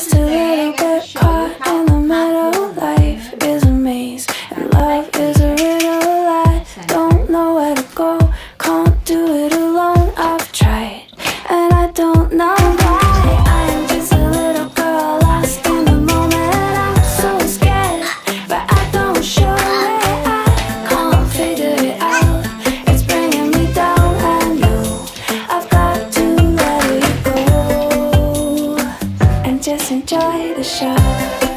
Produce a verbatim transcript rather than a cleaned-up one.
just a little bit caught in the middle. Life is a maze and love is a riddle. I don't know where to go, can't do it alone. I've tried and I don't know why. I'm just a little girl lost in the moment. I'm so scared, but I don't show it. I can't figure it out, it's bringing me down. I know I've got to let it go and just enjoy the show.